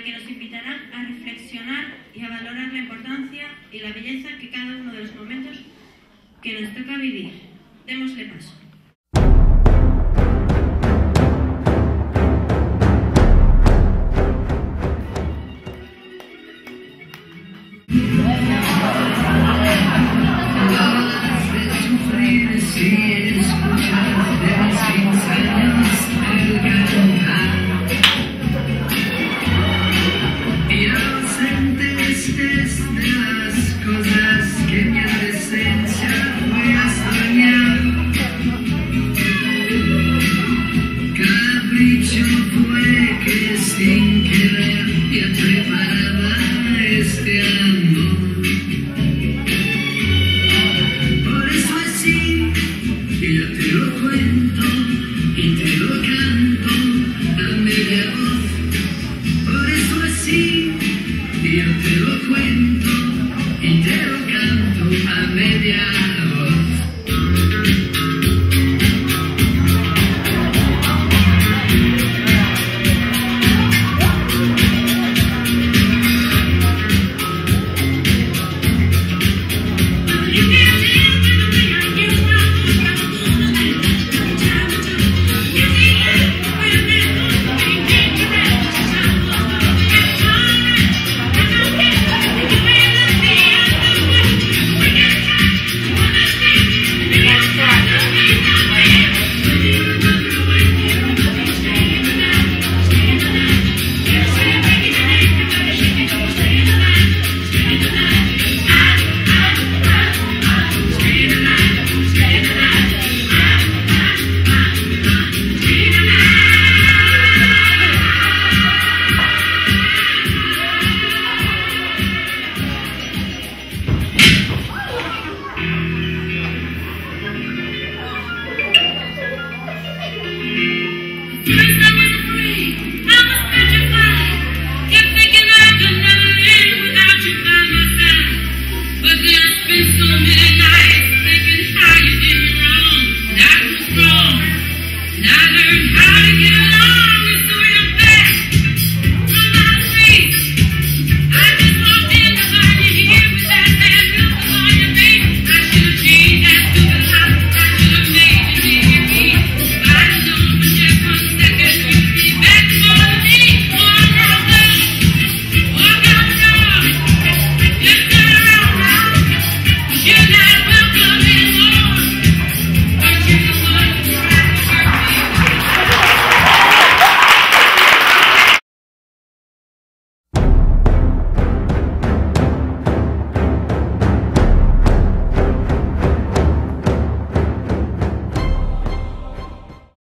la que nos invitarán a reflexionar y a valorar la importancia y la belleza que cada uno de los momentos que nos toca vivir. Démosle paso. Fue que sin querer ya preparaba este amor. Por eso así yo te lo cuento y te lo canto a media voz. Por eso así yo te lo cuento y te lo canto a media voz. Nuestra